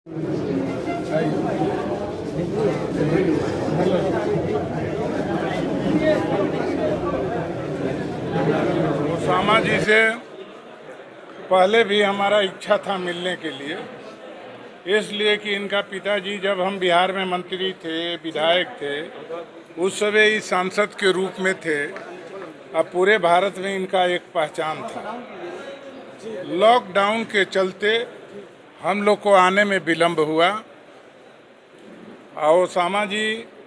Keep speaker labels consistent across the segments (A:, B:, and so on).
A: Osama जी से पहले भी हमारा इच्छा था मिलने के लिए, इसलिए कि इनका पिताजी जब हम बिहार में मंत्री थे, विधायक थे, उस समय ही सांसद के रूप में थे। अब पूरे भारत में इनका एक पहचान था। लॉकडाउन के चलते हम लोग को आने में विलम्ब हुआ। और ओसामा जी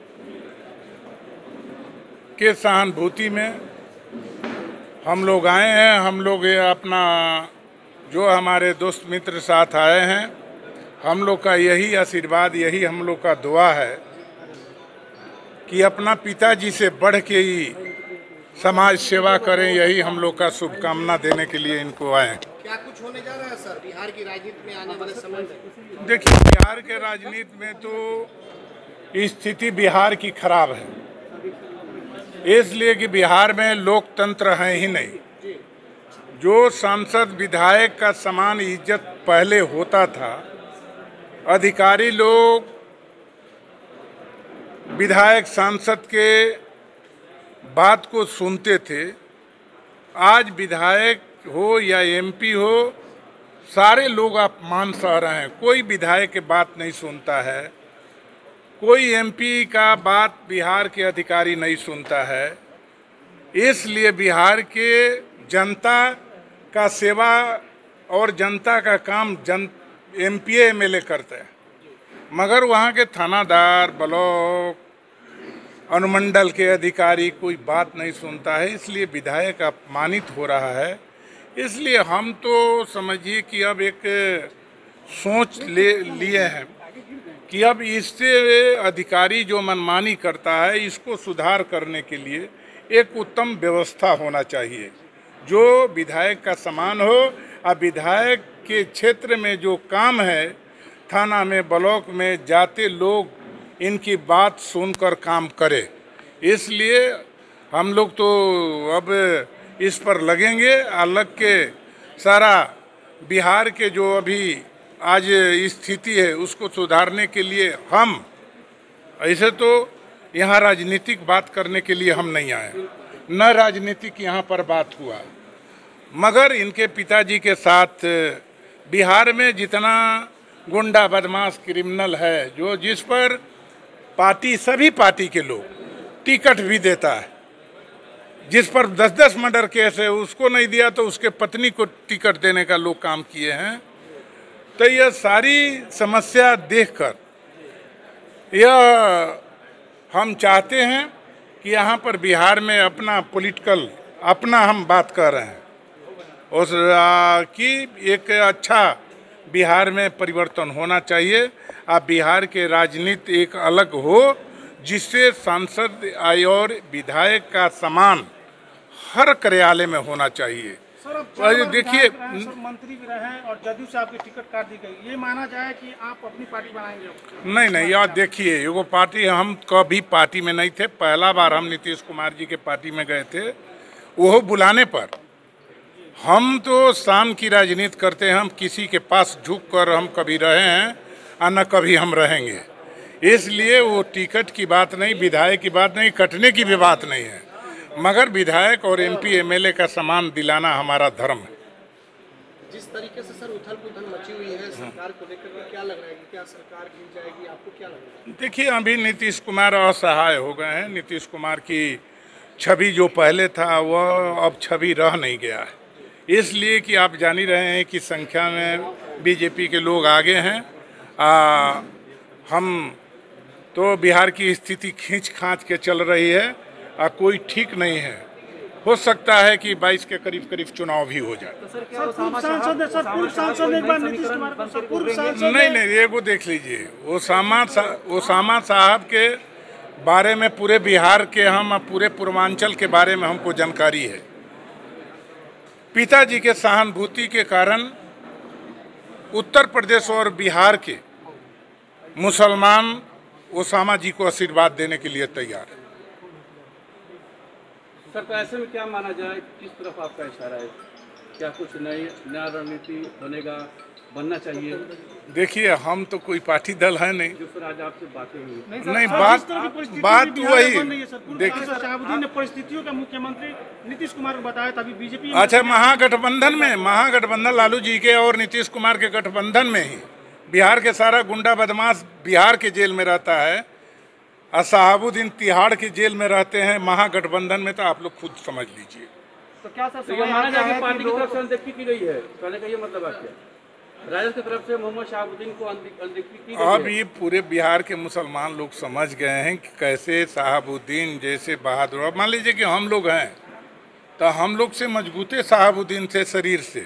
A: के सहानुभूति में हम लोग आए हैं। हम लोग ये अपना जो हमारे दोस्त मित्र साथ आए हैं, हम लोग का यही आशीर्वाद, यही हम लोग का दुआ है कि अपना पिताजी से बढ़ के ही समाज सेवा करें। यही हम लोग का शुभकामना देने के लिए इनको आए।
B: क्या कुछ होने जा रहा है सर बिहार की राजनीति में आने वाले समय में?
A: देखिए, बिहार के राजनीति में तो स्थिति बिहार की खराब है, इसलिए कि बिहार में लोकतंत्र है ही नहीं। जो सांसद विधायक का समान इज्जत पहले होता था, अधिकारी लोग विधायक सांसद के बात को सुनते थे, आज विधायक हो या एमपी हो, सारे लोग अपमान सह रहे हैं। कोई विधायक की बात नहीं सुनता है, कोई एमपी का बात बिहार के अधिकारी नहीं सुनता है। इसलिए बिहार के जनता का सेवा और जनता का काम एमपी एमएलए करते हैं, मगर वहाँ के थानादार, ब्लॉक, अनुमंडल के अधिकारी कोई बात नहीं सुनता है। इसलिए विधायक अपमानित हो रहा है। इसलिए हम तो समझिए कि अब एक सोच लिए हैं कि अब इससे अधिकारी जो मनमानी करता है, इसको सुधार करने के लिए एक उत्तम व्यवस्था होना चाहिए जो विधायक का समान हो। अब विधायक के क्षेत्र में जो काम है, थाना में, ब्लॉक में जाते लोग इनकी बात सुनकर काम करे। इसलिए हम लोग तो अब इस पर लगेंगे। अलग के सारा बिहार के जो अभी आज स्थिति है उसको सुधारने के लिए हम, ऐसे तो यहाँ राजनीतिक बात करने के लिए हम नहीं आए, न राजनीतिक यहाँ पर बात हुआ, मगर इनके पिताजी के साथ बिहार में जितना गुंडा बदमाश क्रिमिनल है, जो जिस पर पार्टी, सभी पार्टी के लोग टिकट भी देता है, जिस पर 10-10 मर्डर केस है, उसको नहीं दिया तो उसके पत्नी को टिकट देने का लोग काम किए हैं। तो यह सारी समस्या देखकर यह हम चाहते हैं कि यहाँ पर बिहार में अपना पॉलिटिकल, अपना हम बात कर रहे हैं उस कि एक अच्छा बिहार में परिवर्तन होना चाहिए। अब बिहार के राजनीति एक अलग हो, जिससे सांसद और विधायक का समान हर कार्यालय में होना चाहिए। देखिए,
B: मंत्री भी रहे और जदयू से आपकी टिकट काट दी गई, ये माना जाए कि आप अपनी पार्टी बनाएंगे?
A: नहीं, यार देखिए, एगो पार्टी, हम कभी पार्टी में नहीं थे। पहला बार हम नीतीश कुमार जी के पार्टी में गए थे, वो बुलाने पर। हम तो शाम की राजनीति करते हैं, हम किसी के पास झुक कर हम कभी रहे हैं और न कभी हम रहेंगे। इसलिए वो टिकट की बात नहीं, विधायक की बात नहीं, कटने की भी बात नहीं है, मगर विधायक और एमपी एमएलए का सम्मान दिलाना हमारा धर्म है।
B: जिस तरीके से सर उथल पुथल मची हुई है सरकार को लेकर के, क्या लग रहा है कि क्या सरकार गिर जाएगी? आपको क्या लग रहा है?
A: देखिए, अभी नीतीश कुमार असहाय हो गए हैं। नीतीश कुमार की छवि जो पहले था वह अब छवि रह नहीं गया है। इसलिए कि आप जान ही रहे हैं कि संख्या में बीजेपी के लोग आगे हैं। हम तो बिहार की स्थिति खींच खांच के चल रही है, कोई ठीक नहीं है। हो सकता है कि 22 के करीब करीब चुनाव भी हो जाए। नहीं, एगो देख लीजिए, ओसामा साहब के बारे में पूरे बिहार के, हम पूरे पूर्वांचल के बारे में हमको जानकारी है। पिताजी के सहानुभूति के कारण उत्तर प्रदेश और बिहार के मुसलमान ओसामा जी को आशीर्वाद देने के लिए तैयार है।
C: सर, तो ऐसे में क्या माना जाए, किस तरफ आपका इशारा है? क्या कुछ नया रणनीति बनेगा बनना चाहिए?
A: देखिए, हम तो कोई पार्टी दल है नहीं।
C: जो फिर आज आपसे बातें हुई
A: नहीं, बात वही देखिए।
B: शहाबुद्दीन ने परिस्थितियों का मुख्यमंत्री नीतीश कुमार को बताया था, अभी बीजेपी
A: अच्छा, महागठबंधन लालू जी के और नीतीश कुमार के गठबंधन में ही बिहार के सारा गुंडा बदमाश बिहार के जेल में रहता है और शहाबुद्दीन तिहाड़ की जेल में रहते हैं महागठबंधन में, तो आप लोग खुद समझ लीजिए।
B: तो क्या सर
C: तो ये माना जाए कि पार्टी की तरफ से अनदेखी की गई है, कहने का ये मतलब है क्या? राजद की तरफ से मोहम्मद शहाबुद्दीन को अनदेखी की गई
A: अब
C: है।
A: ये पूरे बिहार के मुसलमान लोग समझ गए हैं कि कैसे शहाबुद्दीन जैसे बहादुर, अब मान लीजिए कि हम लोग हैं तो हम लोग से मजबूते शहाबुद्दीन से शरीर से,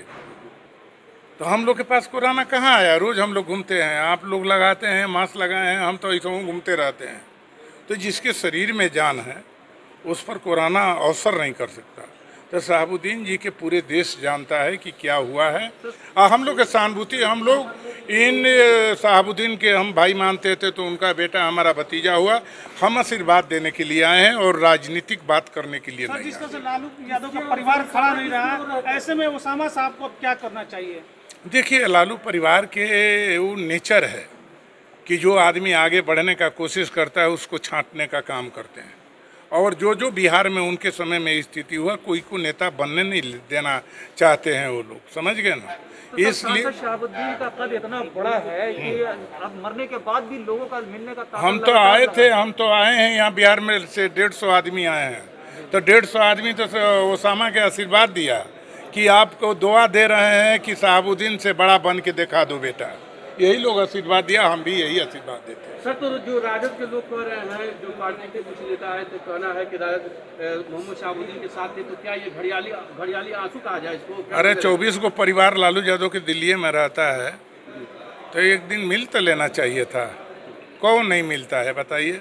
A: तो हम लोग के पास कोरोना कहाँ आया? रोज हम लोग घूमते हैं, आप लोग लगाते हैं, मास्क लगाए हैं, हम तो ऐसे घूमते रहते हैं। तो जिसके शरीर में जान है उस पर कोरोना अवसर नहीं कर सकता। तो शहाबुद्दीन जी के पूरे देश जानता है कि क्या हुआ है। हम लोग के सहानुभूति, हम लोग इन शहाबुद्दीन के हम भाई मानते थे, तो उनका बेटा हमारा भतीजा हुआ। हम आशीर्वाद देने के लिए आए हैं और राजनीतिक बात करने के लिए नहीं।
B: जिस तरह से लालू यादव का परिवार खड़ा नहीं रहा, ऐसे में ओसामा साहब को अब क्या करना चाहिए?
A: देखिए, लालू परिवार के वो नेचर है कि जो आदमी आगे बढ़ने का कोशिश करता है उसको छांटने का काम करते हैं। और जो बिहार में उनके समय में स्थिति हुआ, कोई को नेता बनने नहीं देना चाहते हैं वो लोग, समझ गए ना। इसलिए
D: शहाबुद्दीन का कद इतना बड़ा है कि अब मरने के बाद भी लोगों का मिलने का
A: हम तो आए हैं यहाँ बिहार में से 150 आदमी आए हैं, तो 150 आदमी तो ओसामा के आशीर्वाद दिया कि आपको दुआ दे रहे हैं कि शहाबुद्दीन से बड़ा बन के दिखा दो बेटा, यही लोग आशीर्वाद दिया, हम भी यही आशीर्वाद देते हैं।
C: सर, तो जो राजद के लोग कह रहे हैं, जो पार्टी के कुछ नेता है, तो कहना है कि राजद मोहम्मद शहाबुद्दीन के साथ थे, तो क्या ये घड़ियाली आंसू कहा जाए इसको?
A: अरे 24 को परिवार लालू यादव के दिल्ली में रहता है, तो एक दिन मिल तो लेना चाहिए था। कौन नहीं मिलता है बताइए?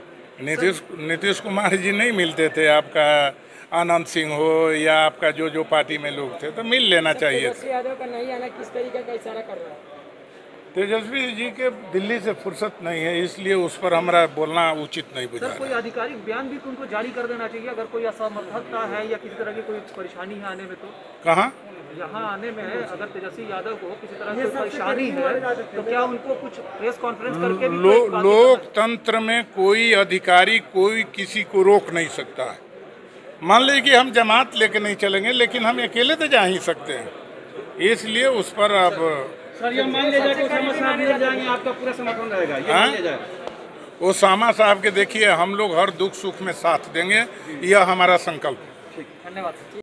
A: नीतीश कुमार जी नहीं मिलते थे, आपका आनंद सिंह हो या आपका जो पार्टी में लोग थे, तो मिल लेना चाहिए।
E: तेजस्वी यादव का नहीं आना किस तरीके का इशारा कर रहा है?
A: तेजस्वी जी के दिल्ली से फुर्सत नहीं है, इसलिए उस पर हमारा बोलना उचित नहीं बुझा।
D: सर, कोई आधिकारिक बयान भी उनको जारी कर देना चाहिए अगर कोई असमर्थता है या किसी तरह की कोई परेशानी है आने में। तो
A: कहाँ
D: यहाँ आने में अगर तेजस्वी यादव को किसी तरह की परेशानी है तो क्या उनको कुछ प्रेस कॉन्फ्रेंस करके भी
A: लोकतंत्र में कोई अधिकारी कोई किसी को रोक नहीं सकता है। मान लीजिए कि हम जमात लेके नहीं चलेंगे, लेकिन हम अकेले तो जा ही सकते हैं, इसलिए उस पर अब
C: सर ये मान लिया जाए कि ओसामा साहब मिल जाएंगे, आपका पूरा समर्थन रहेगा, ये मान लिया जाए।
A: ओसामा साहब के देखिए, हम लोग हर दुख सुख में साथ देंगे, यह हमारा संकल्प है।
D: धन्यवाद।